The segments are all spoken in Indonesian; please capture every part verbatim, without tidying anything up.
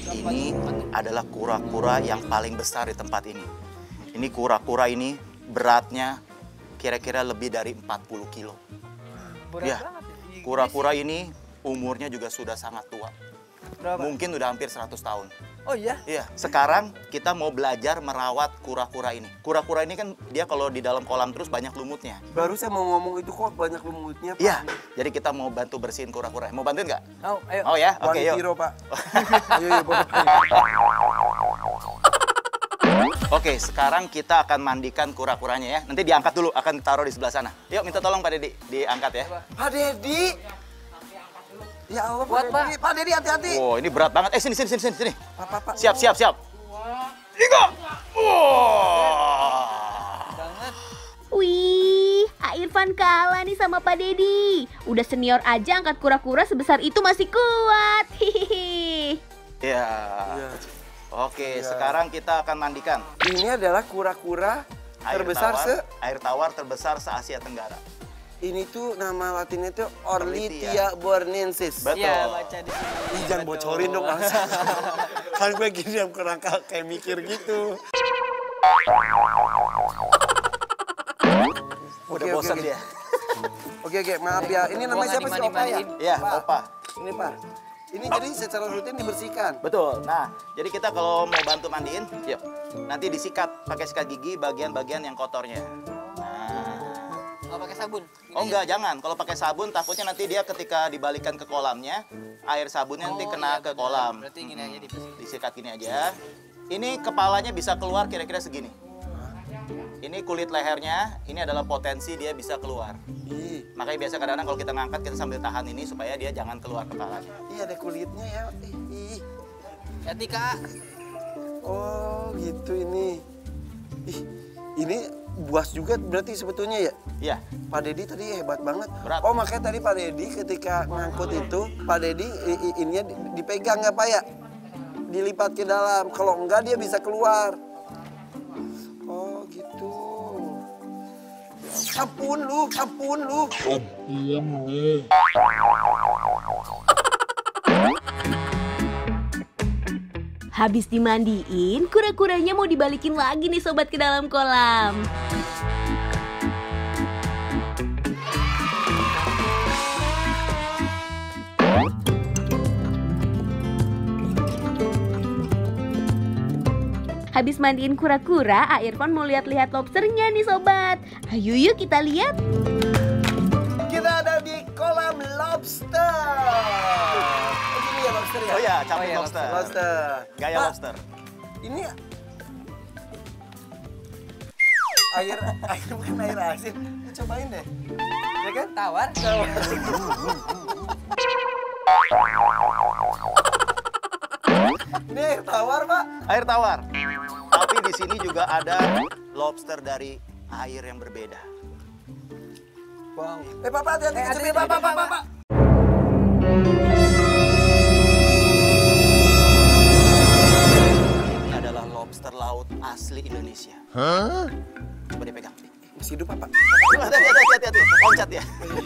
Ini adalah kura-kura yang paling besar di tempat ini. Ini kura-kura ini beratnya kira-kira lebih dari empat puluh kilo. Berat Ya, banget. kura-kura ini umurnya juga sudah sangat tua. Berapa? Mungkin udah hampir seratus tahun. Oh iya? Iya, sekarang kita mau belajar merawat kura-kura ini. Kura-kura ini kan dia kalau di dalam kolam terus banyak lumutnya. Baru saya mau ngomong itu kok banyak lumutnya, Pak. Iya, jadi kita mau bantu bersihin kura-kura. Mau bantuin nggak? Oh, ayo. Oh ya, oke One yuk. kilo, Pak. Ayo, ayo, Bapak. Oke, sekarang kita akan mandikan kura-kuranya ya. Nanti diangkat dulu, akan ditaruh di sebelah sana. Yuk, minta tolong Pak Dedi, diangkat ya. Pak Dedi. Ya Allah, Kuat, Pak Dedi. Pak Dedi, hati-hati. Oh, ini berat banget. Eh, sini, sini, sini, sini. Pak, Pak, Pak. Siap, siap, siap. Tiga. Wah. Banget. Wih, Kak Irfan kalah nih sama Pak Dedi. Udah senior aja angkat kura-kura sebesar itu masih kuat. Hihihi. Ya. Iya. Oke, Iya. sekarang kita akan mandikan. Ini adalah kura-kura Air terbesar tawar, se... air tawar terbesar se-Asia Tenggara. Ini tuh nama latinnya tuh Orlitia. Orlitia bornensis. Betul. Iya, baca di sini. Ih, jangan Betul. bocorin dong, Mas. Kan gue gini yang kurang kayak mikir gitu. Udah Oke, bosan oke, oke. dia. Oke, oke, maaf ya. Ini Gua namanya nggak siapa sih, Opa ya? dimandi-mandiin. Iya, Pak. Opa. Ini, Pak. Ini jadi secara rutin dibersihkan. Betul. Nah, jadi kita kalau mau bantu mandiin, yuk. Nanti disikat pakai sikat gigi bagian-bagian yang kotornya. Nah. Oh, pakai sabun. Gini Oh ya? enggak, jangan. Kalau pakai sabun takutnya nanti dia ketika dibalikan ke kolamnya, air sabunnya nanti Oh, kena iya, ke benar. kolam. Berarti gini aja dibersihkan. Disikat gini aja. Ini kepalanya bisa keluar kira-kira segini. Ini kulit lehernya, ini adalah potensi dia bisa keluar. Ih, Makanya biasa kadang-kadang kalau kita ngangkat kita sambil tahan ini supaya dia jangan keluar kepalanya. ih ada kulitnya ya. Ih, ih. Hati, Kak. Oh, gitu ini. Ih, ini buas juga berarti sebetulnya ya? Iya. Pak Dedi tadi hebat banget. Berat. Oh, makanya tadi Pak Dedi ketika ngangkut itu, Pak Dedi i- i- ininya di- dipegang ya Pak ya? Dilipat ke dalam. Kalau enggak dia bisa keluar. Oh, gitu. Ampun lu, ampun lu. Habis dimandiin, kura-kuranya mau dibalikin lagi nih sobat ke dalam kolam. Habis mandiin kura-kura, Kak Irfan mau lihat-lihat lobsternya nih sobat. Ayo yuk kita lihat. Kita ada di kolam lobster. Oh, gini ya lobster ya? Oh ya, capit Oh iya, lobster. Lobster. Gaya Pak, lobster. Ini air air bukan air asin. Cobain deh. Ya kan? Tawar. Ini air tawar, Pak. Air tawar. Tapi di sini juga ada lobster dari air yang berbeda. Wow. Eh, Papa, hati-hati Eh, kejepit, hati-hati, Pak, Pak, Pak. Pak. Ini adalah lobster laut asli Indonesia. Coba dipegang. Masih hidup, Pak. Hati-hati, hati-hati, hati. Loncat ya.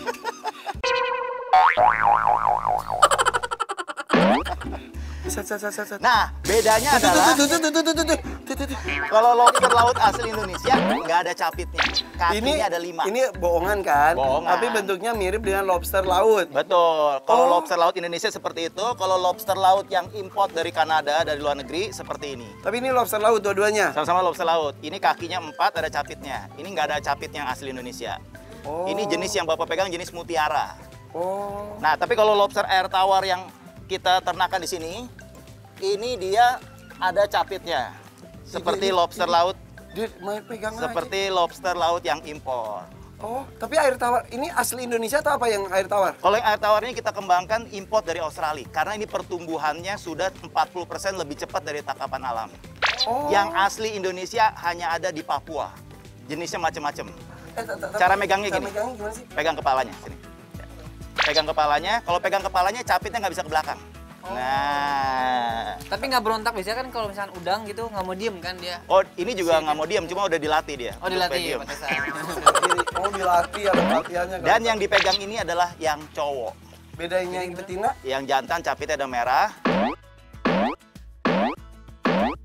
Sat, sat, sat, sat, sat. Nah, bedanya adalah Tuh, tuh, tuh, tuh, tuh, tuh, tuh, tuh, tuh, tuh. kalau lobster laut asli Indonesia nggak ada capitnya. Kakinya Ini ada lima. Ini bohongan kan? Bohongan. Tapi bentuknya mirip dengan lobster laut. Betul. Kalau Oh. lobster laut Indonesia seperti itu, kalau lobster laut yang import dari Kanada, dari luar negeri seperti ini. Tapi ini lobster laut dua-duanya. Sama-sama lobster laut. Ini kakinya empat, ada capitnya. Ini nggak ada capit yang asli Indonesia. Oh. Ini jenis yang Bapak pegang jenis mutiara. Oh. Nah, tapi kalau lobster air tawar yang kita ternakan di sini, ini dia ada capitnya. Seperti Ini- lobster ini- laut, Dia main pegang aja. seperti lobster laut yang impor. Oh, tapi air tawar ini asli Indonesia atau apa yang air tawar? Kalau yang air tawar ini kita kembangkan import dari Australia. Karena ini pertumbuhannya sudah empat puluh persen lebih cepat dari tangkapan alam. Oh. Yang asli Indonesia hanya ada di Papua. Jenisnya macam-macam. Eh, ta- ta- ta- Cara megangnya cara gini. megangnya gimana sih? Pegang kepalanya sini. Pegang kepalanya. Kalau pegang kepalanya capitnya nggak bisa ke belakang. Nah, Tapi nggak berontak biasanya kan kalau misalkan udang gitu nggak mau diem kan dia. oh ini juga nggak mau diam, cuma udah dilatih dia. Oh Supaya dilatih diem. pantesan. Ini- Oh, dilatih ada pelatihannya. Dan yang dipegang ini adalah yang cowok. bedanya yang betina? Yang jantan capitnya ada merah.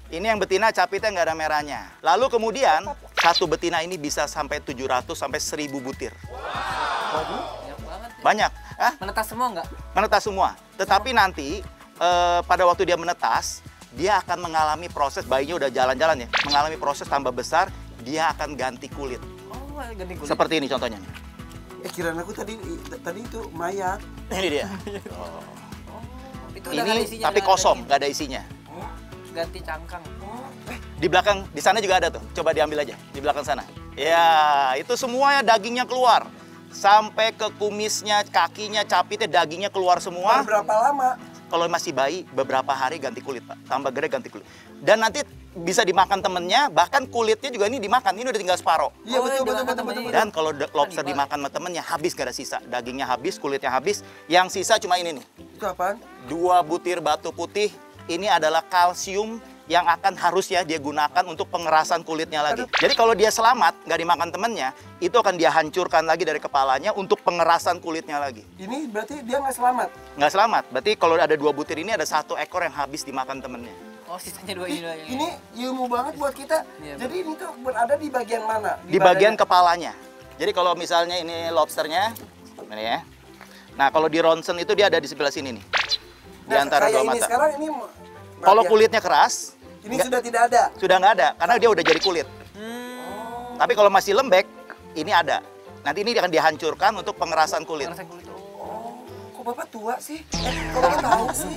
Ini yang betina capitnya nggak ada merahnya. Lalu kemudian satu betina ini bisa sampai tujuh ratus sampai seribu butir. Waduh. Banyak banget. Banyak. Hah? Menetas semua nggak? Menetas semua. Tetapi nanti eh, pada waktu dia menetas, dia akan mengalami proses, bayinya udah jalan-jalan ya, mengalami proses tambah besar, dia akan ganti kulit. Oh, ganti kulit. Seperti ini contohnya. Eh kirain aku tadi tadi itu mayat. Ini dia. Itu udah nggak ada Ini isinya, tapi udah nggak ada kosong, ini. nggak ada isinya. Ganti cangkang. Di belakang, di sana juga ada tuh. Coba diambil aja, di belakang sana. Ya, itu semuanya dagingnya keluar. Sampai ke kumisnya, kakinya, capitnya, dagingnya keluar semua. Berapa lama? Kalau masih bayi, beberapa hari ganti kulit, Pak. Tambah gede ganti kulit. Dan nanti bisa dimakan temennya, bahkan kulitnya juga ini dimakan. Ini udah tinggal separoh. Iya Oh, betul betul jangan betul temennya. betul. Dan kalau de- lobster Kan dimakan sama temennya, habis gak ada sisa. Dagingnya habis, kulitnya habis. Yang sisa cuma ini nih. Itu apaan? Dua butir batu putih. Ini adalah kalsium yang akan harusnya dia gunakan untuk pengerasan kulitnya lagi. Jadi kalau dia selamat, nggak dimakan temennya, itu akan dia hancurkan lagi dari kepalanya untuk pengerasan kulitnya lagi. Ini berarti dia nggak selamat. Nggak selamat. Berarti kalau ada dua butir ini, ada satu ekor yang habis dimakan temennya. Oh, sisanya dua ini doang. Ini ilmu banget buat kita. Iya, Jadi ini tuh berada di bagian mana? Di bagian badannya? kepalanya. Jadi kalau misalnya ini lobsternya, ini ya. Nah kalau di ronsen itu dia ada di sebelah sini nih. Di Nah, antara kayak dua ini mata. sekarang ini Kalau bagian- kulitnya keras, ini nggak- sudah tidak ada. sudah nggak ada karena dia udah jadi kulit. Hmm. Tapi kalau masih lembek, ini ada. Nanti ini akan dihancurkan untuk pengerasan kulit. Ngerasain kulit. Oh. Oh, kok bapak tua sih? Eh, kok bapak tahu sih?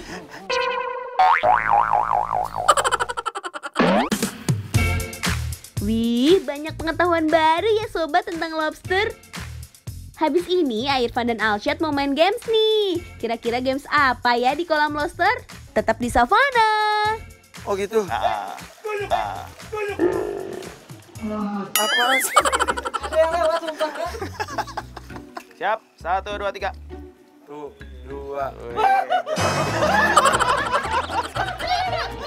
Wih, banyak pengetahuan baru ya sobat tentang lobster. Habis ini Airfan dan Alsyad mau main games nih. Kira-kira games apa ya di kolam lobster? Tetap di Savana. Oh gitu. Ah, ah. Apaan sih? Ada yang lewat sumpah. Siap, satu, dua, tiga. Tuh, dua.